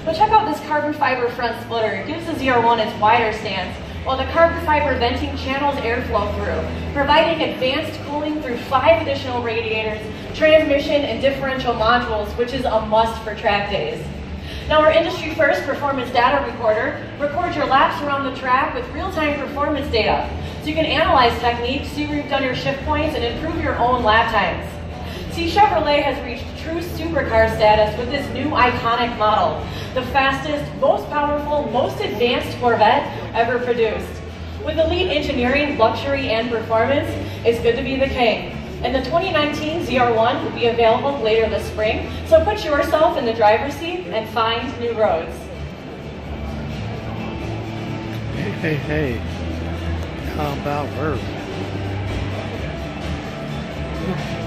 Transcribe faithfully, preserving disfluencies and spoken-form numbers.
But check out this carbon fiber front splitter. It gives the Z R one its wider stance, while the carbon fiber venting channels airflow through, providing advanced cooling through five additional radiators, transmission, and differential modules, which is a must for track days. Now, our industry-first performance data recorder records your laps around the track with real-time performance data, so you can analyze techniques, see where you've done your shift points, and improve your own lap times. See, Chevrolet has reached true supercar status with this new iconic model, the fastest, most powerful, most advanced Corvette ever produced. With elite engineering, luxury, and performance, it's good to be the king. And the twenty nineteen Z R one will be available later this spring, so put yourself in the driver's seat and find new roads. Hey, hey, hey. How about her?